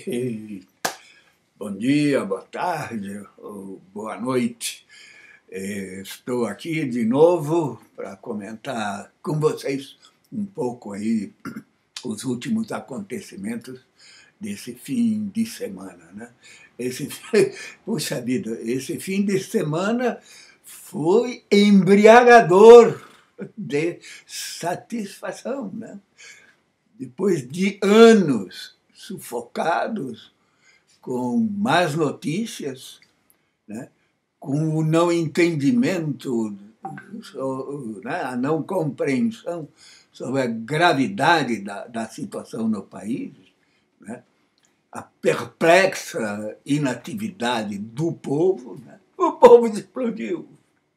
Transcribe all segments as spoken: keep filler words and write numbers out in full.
Bom dia, boa tarde, ou boa noite. Estou aqui de novo para comentar com vocês um pouco aí os últimos acontecimentos desse fim de semana, né? Esse, puxa vida, esse fim de semana foi embriagador de satisfação, né? Depois de anos sufocados com más notícias, né? Com o não entendimento, né? A não compreensão sobre a gravidade da, da situação no país, né? A perplexa inatividade do povo, né? O povo explodiu.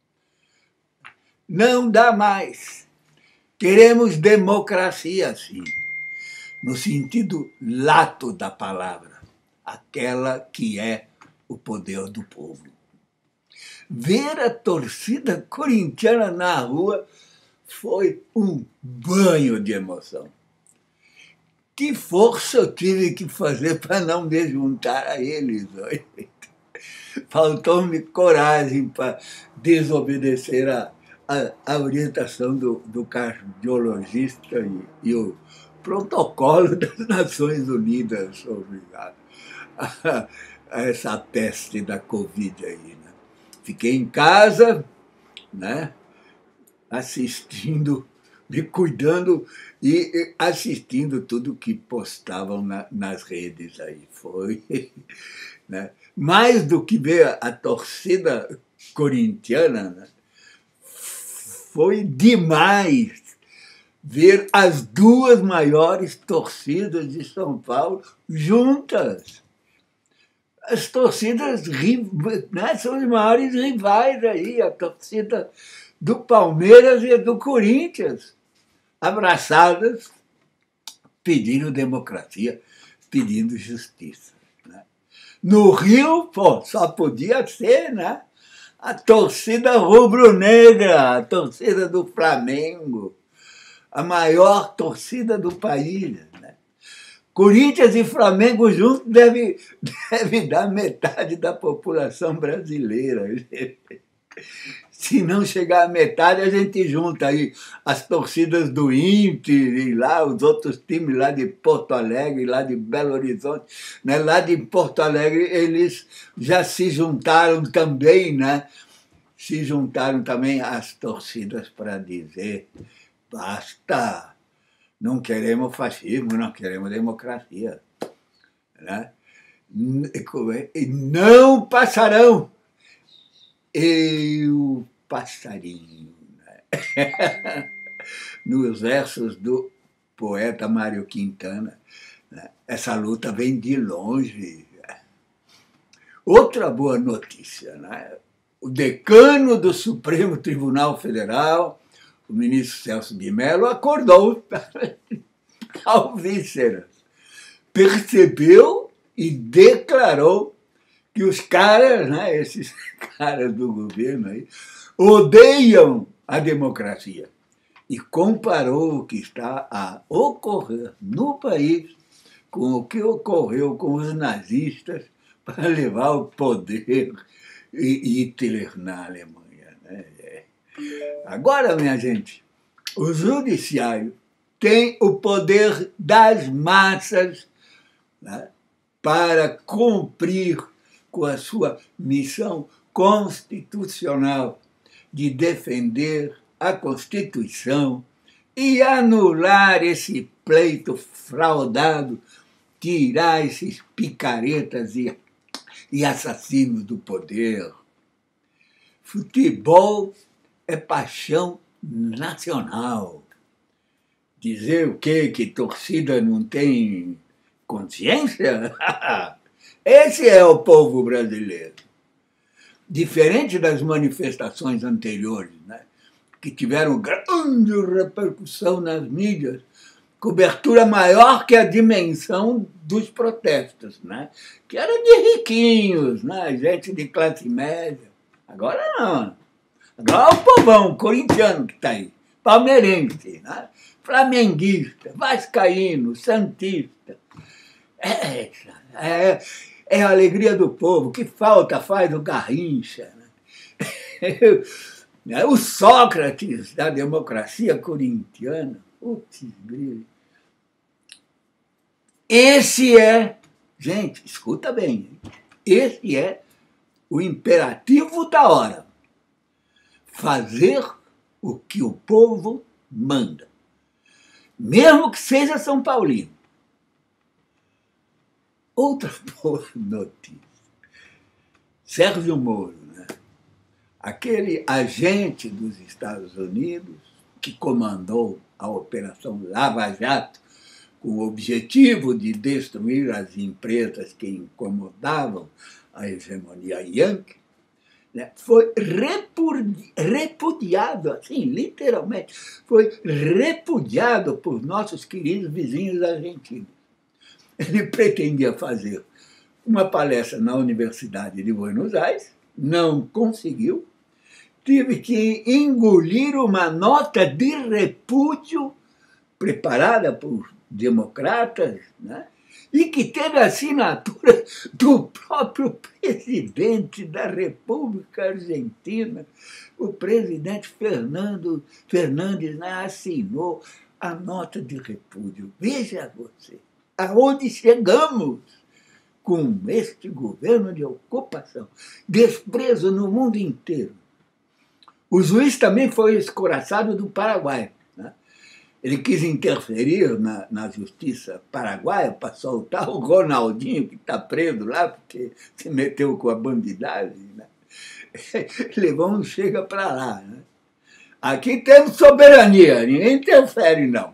Não dá mais. Queremos democracia, sim, no sentido lato da palavra, aquela que é o poder do povo. Ver a torcida corintiana na rua foi um banho de emoção. Que força eu tive que fazer para não me juntar a eles. Faltou-me coragem para desobedecer a, a, a orientação do, do cardiologista e, e o protocolo das Nações Unidas sobre a, a, a essa peste da Covid aí, né? Fiquei em casa, né, assistindo, me cuidando e assistindo tudo que postavam na, nas redes aí. Foi, né, mais do que ver a, a torcida corintiana, né, foi demais ver as duas maiores torcidas de São Paulo juntas. As torcidas, né, são os maiores rivais aí, a torcida do Palmeiras e do Corinthians, abraçadas, pedindo democracia, pedindo justiça, né? No Rio, pô, só podia ser, né, a torcida rubro-negra, a torcida do Flamengo, a maior torcida do país, né? Corinthians e Flamengo juntos deve, deve dar metade da população brasileira. Se não chegar a metade, a gente junta aí as torcidas do Inter e lá os outros times lá de Porto Alegre, lá de Belo Horizonte, né? Lá de Porto Alegre eles já se juntaram também, né? Se juntaram também as torcidas para dizer basta, não queremos fascismo, não queremos democracia, né? Não passarão. E o passarinho, né? Nos versos do poeta Mário Quintana, né? Essa luta vem de longe. Outra boa notícia, né? O decano do Supremo Tribunal Federal, o ministro Celso de Mello, acordou alvíceras, percebeu e declarou que os caras, né, esses caras do governo aí, odeiam a democracia. E comparou o que está a ocorrer no país com o que ocorreu com os nazistas para levar o poder Hitler na Alemanha, né? Agora, minha gente, o judiciário tem o poder das massas, né, para cumprir com a sua missão constitucional de defender a Constituição e anular esse pleito fraudado, tirar esses picaretas e, e assassinos do poder. Futebol é paixão nacional. Dizer o quê? Que torcida não tem consciência? Esse é o povo brasileiro. Diferente das manifestações anteriores, né, que tiveram grande repercussão nas mídias, cobertura maior que a dimensão dos protestos, né, que era de riquinhos, né, gente de classe média. Agora não. Agora é o povão corintiano que está aí, palmeirense, né, flamenguista, vascaíno, santista. É, É, é a alegria do povo, que falta faz o Garrincha. Né? O Sócrates da democracia corintiana. Putz, brilho. Esse é, gente, escuta bem, esse é o imperativo da hora. Fazer o que o povo manda. Mesmo que seja São Paulino. Outra boa notícia. Sérgio Moro, né? Aquele agente dos Estados Unidos que comandou a Operação Lava Jato com o objetivo de destruir as empresas que incomodavam a hegemonia Yankee, né, foi repudi repudiado, assim, literalmente, foi repudiado por nossos queridos vizinhos argentinos. Ele pretendia fazer uma palestra na Universidade de Buenos Aires, não conseguiu, tive que engolir uma nota de repúdio preparada por democratas, né? E que teve a assinatura do próprio presidente da República Argentina. O presidente Fernando Fernandes, né, assinou a nota de repúdio. Veja você, aonde chegamos com este governo de ocupação, desprezo no mundo inteiro. O juiz também foi escoraçado do Paraguai. Ele quis interferir na, na justiça paraguaia para soltar o Ronaldinho, que está preso lá, porque se meteu com a bandidagem. Né? Levou um chega para lá. Né? Aqui temos soberania, ninguém interfere, não.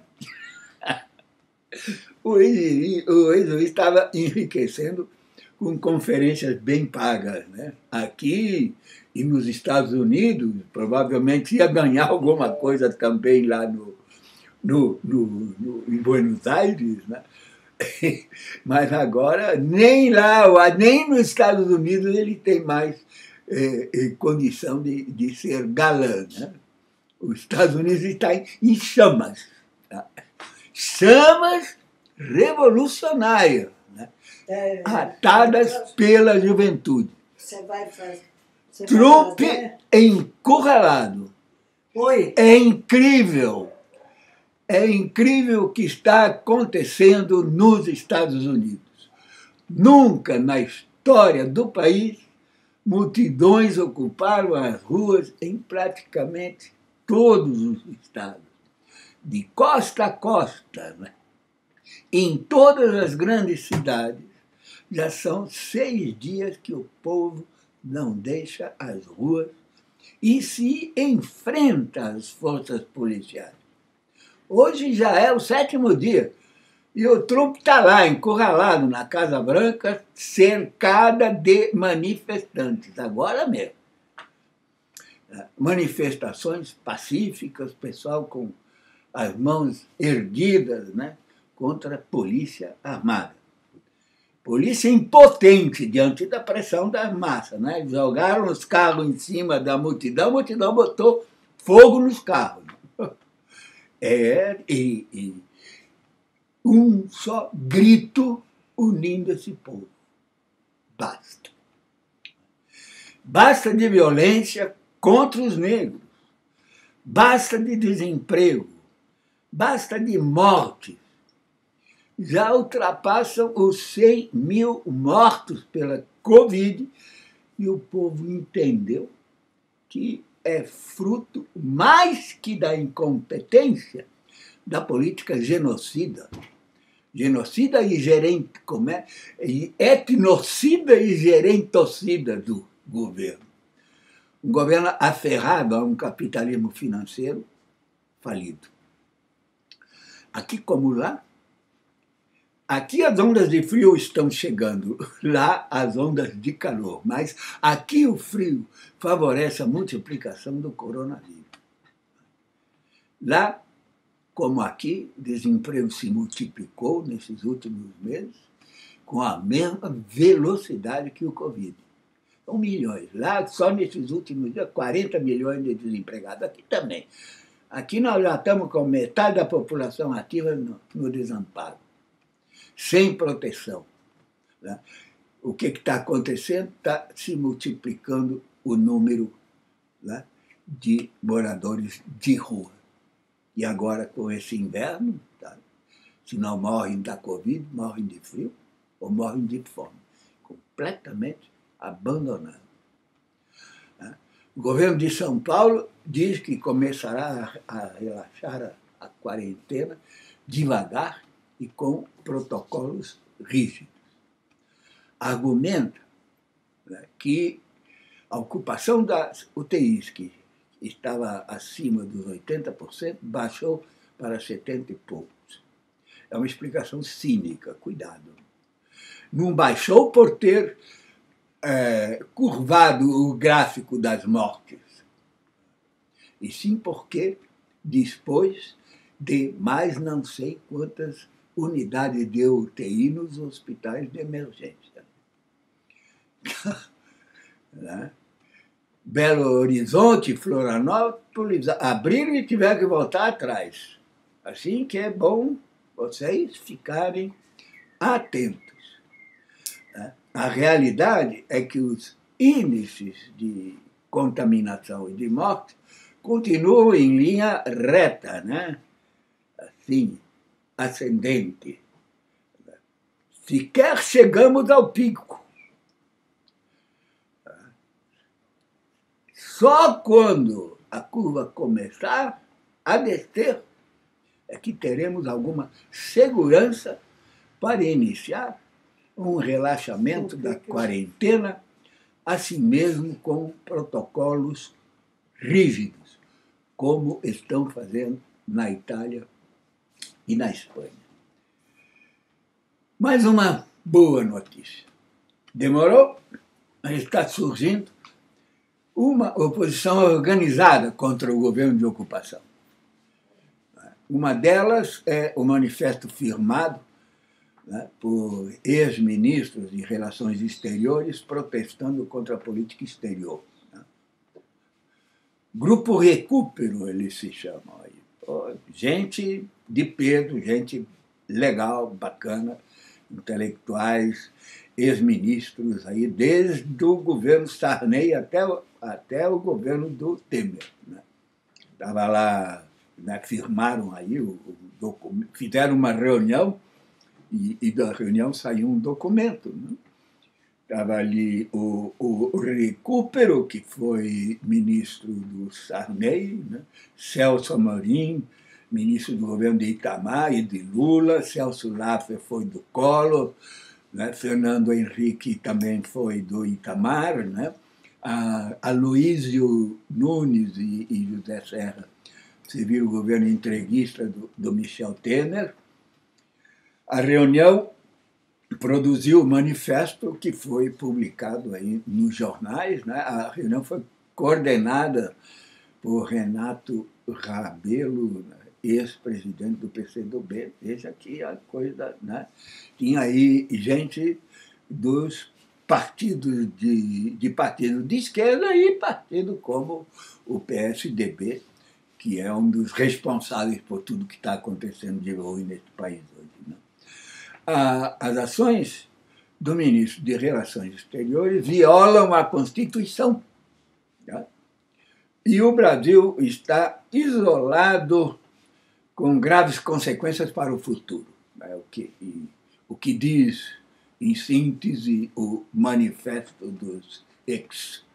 O ex-juiz estava enriquecendo com conferências bem pagas. Né? Aqui e nos Estados Unidos, provavelmente ia ganhar alguma coisa também lá no No, no, no, em Buenos Aires, né? Mas agora nem lá, nem nos Estados Unidos ele tem mais é, é, condição de, de ser galã. Né? Os Estados Unidos está em, em chamas, tá? Chamas revolucionárias, né? é, atadas é, pela juventude. Você vai fazer. Você Trump vai fazer? encurralado. Oi. É incrível. É incrível o que está acontecendo nos Estados Unidos. Nunca na história do país multidões ocuparam as ruas em praticamente todos os estados, de costa a costa. Né? Em todas as grandes cidades, já são seis dias que o povo não deixa as ruas e se enfrenta às forças policiais. Hoje já é o sétimo dia e o Trump está lá, encurralado na Casa Branca, cercada de manifestantes, agora mesmo. Manifestações pacíficas, pessoal com as mãos erguidas, né, contra a polícia armada. Polícia impotente diante da pressão da massa. Né? Jogaram os carros em cima da multidão, a multidão botou fogo nos carros. É, e, e um só grito unindo esse povo. Basta. Basta de violência contra os negros. Basta de desemprego. Basta de morte. Já ultrapassam os cem mil mortos pela Covid e o povo entendeu que é fruto mais que da incompetência da política genocida. Genocida e gerente, como é? Etnocida e gerentocida do governo. Um governo aferrado a um capitalismo financeiro falido. Aqui como lá, aqui as ondas de frio estão chegando, lá as ondas de calor, mas aqui o frio favorece a multiplicação do coronavírus. Lá, como aqui, o desemprego se multiplicou nesses últimos meses com a mesma velocidade que o Covid. São milhões. Lá, só nesses últimos dias, quarenta milhões de desempregados. Aqui também. Aqui nós já estamos com metade da população ativa no, no desamparo, sem proteção. né? O que está acontecendo? Está se multiplicando o número, né, de moradores de rua. E agora, com esse inverno, tá, se não morrem da Covid, morrem de frio ou morrem de fome. Completamente abandonados. Né? O governo de São Paulo diz que começará a relaxar a, a quarentena devagar e com protocolos rígidos. Argumenta, né, que a ocupação das U T Is, que estava acima dos oitenta por cento, baixou para setenta e poucos. É uma explicação cínica, cuidado. Não baixou por ter é, curvado o gráfico das mortes, e sim porque dispôs de mais não sei quantas unidades de U T I nos hospitais de emergência. Né? Belo Horizonte, Florianópolis abriram e tiveram que voltar atrás. Assim que é bom vocês ficarem atentos. Né? A realidade é que os índices de contaminação e de morte continuam em linha reta, né? Assim, ascendente. Sequer chegamos ao pico. Só quando a curva começar a descer é que teremos alguma segurança para iniciar um relaxamento da quarentena, assim mesmo com protocolos rígidos, como estão fazendo na Itália e na Espanha. Mais uma boa notícia. Demorou, mas está surgindo uma oposição organizada contra o governo de ocupação. Uma delas é o manifesto firmado, né, por ex-ministros de Relações Exteriores protestando contra a política exterior. Né. Grupo Recupero, eles se chamam aí. Pô, gente de peso, gente legal, bacana, intelectuais, ex-ministros aí, desde o governo Sarney até o, até o governo do Temer. Né. Estava lá, né, firmaram aí, o, o documento, fizeram uma reunião e, e da reunião saiu um documento. Né. Estava ali o, o Recupero, que foi ministro do Sarney, né, Celso Amorim, ministro do governo de Itamar e de Lula, Celso Laffer foi do Collor, né, Fernando Henrique também foi do Itamar, né, a Aloísio Nunes e, e José Serra serviram o governo entreguista do, do Michel Temer. A reunião produziu o manifesto que foi publicado aí nos jornais. Né? A reunião foi coordenada por Renato Rabelo, né? Ex-presidente do P C do B. Veja aqui a coisa, né? Tinha aí gente dos partidos de, de partido de esquerda e partido como o P S D B, que é um dos responsáveis por tudo que está acontecendo de ruim nesse país hoje. Né? As ações do ministro de Relações Exteriores violam a Constituição. Tá? E o Brasil está isolado com graves consequências para o futuro. É o que, e, o que diz, em síntese, o manifesto dos ex.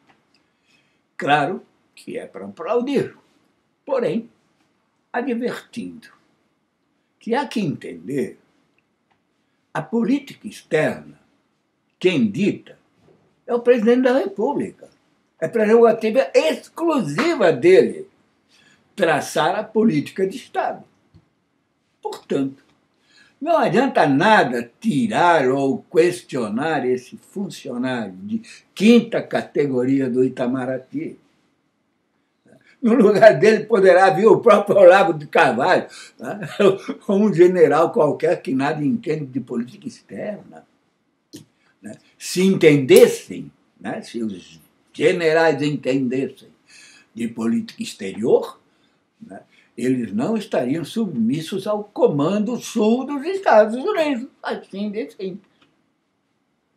Claro que é para aplaudir, porém, advertindo que há que entender a política externa, quem dita é o presidente da República. É prerrogativa exclusiva dele traçar a política de Estado. Portanto, não adianta nada tirar ou questionar esse funcionário de quinta categoria do Itamaraty. No lugar dele poderá vir o próprio Olavo de Carvalho, né? Ou um general qualquer que nada entende de política externa. Né? Se entendessem, né? Se os generais entendessem de política exterior, né? Eles não estariam submissos ao comando sul dos Estados Unidos, assim de simples.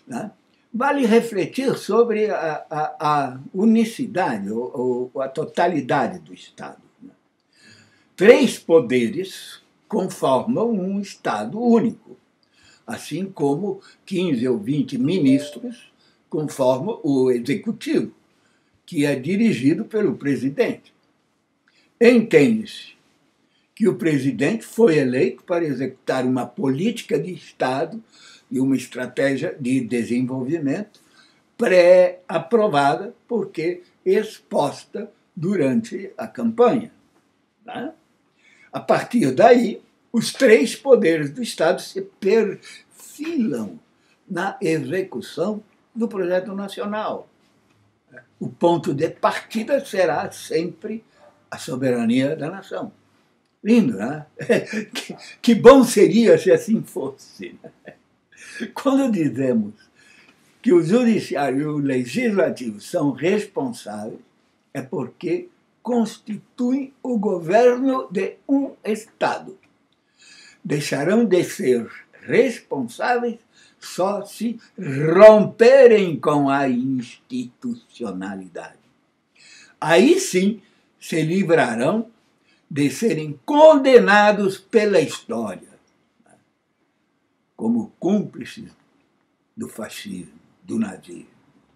né? Vale refletir sobre a, a, a unicidade, ou, ou a totalidade do Estado. Né? Três poderes conformam um Estado único, assim como quinze ou vinte ministros conformam o Executivo, que é dirigido pelo presidente. Entende-se que o presidente foi eleito para executar uma política de Estado e uma estratégia de desenvolvimento pré-aprovada, porque exposta durante a campanha. Né? A partir daí, os três poderes do Estado se perfilam na execução do projeto nacional. O ponto de partida será sempre a soberania da nação. Lindo, né? Que, que bom seria se assim fosse. Quando dizemos que o judiciário e o legislativo são responsáveis, é porque constituem o governo de um Estado. Deixarão de ser responsáveis só se romperem com a institucionalidade. Aí sim se livrarão de serem condenados pela história, como cúmplices do fascismo, do nazismo.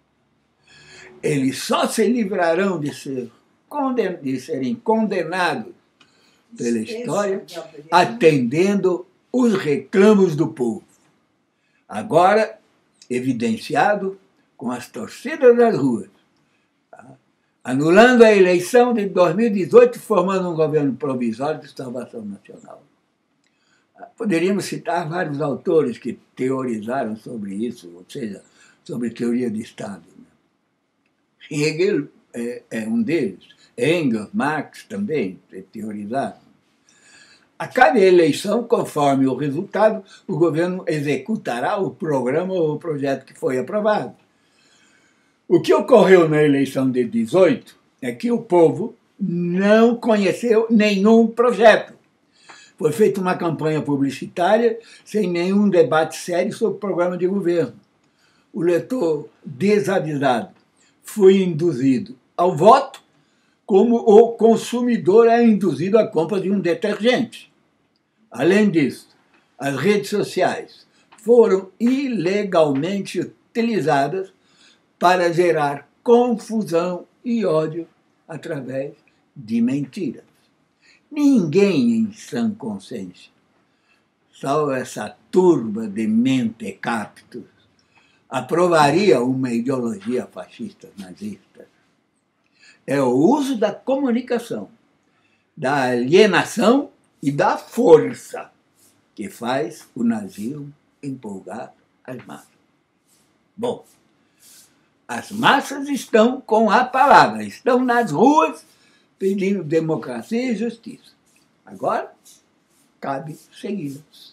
Eles só se livrarão de, ser, de serem condenados pela história atendendo os reclamos do povo. Agora, evidenciado com as torcidas das ruas, anulando a eleição de dois mil e dezoito, formando um governo provisório de salvação nacional. Poderíamos citar vários autores que teorizaram sobre isso, ou seja, sobre teoria de Estado. Hegel é, é um deles, Engels, Marx também teorizaram. A cada eleição, conforme o resultado, o governo executará o programa ou o projeto que foi aprovado. O que ocorreu na eleição de dezoito é que o povo não conheceu nenhum projeto. Foi feita uma campanha publicitária sem nenhum debate sério sobre o programa de governo. O leitor desavisado foi induzido ao voto como o consumidor é induzido à compra de um detergente. Além disso, as redes sociais foram ilegalmente utilizadas para gerar confusão e ódio através de mentiras. Ninguém em sã consciência, salvo essa turba de mentecaptos, aprovaria uma ideologia fascista nazista. É o uso da comunicação, da alienação e da força que faz o nazismo empolgar as massas. Bom, as massas estão com a palavra, estão nas ruas pedindo democracia e justiça. Agora, cabe segui-las.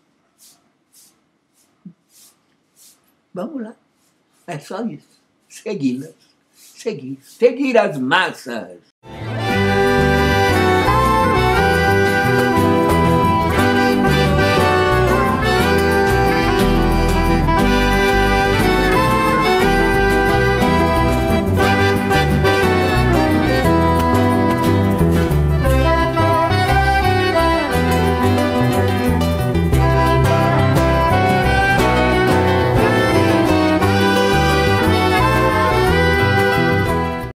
Vamos lá. É só isso. Segui-las. Seguir. Seguir as massas.